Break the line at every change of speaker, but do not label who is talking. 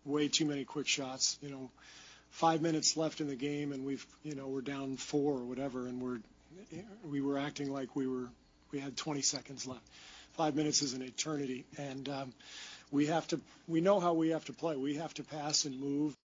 way too many quick shots. 5 minutes left in the game, and we're down 4 or whatever, and we were acting like we had 20 seconds left. 5 minutes is an eternity, and we know how we have to play. We have to pass and move.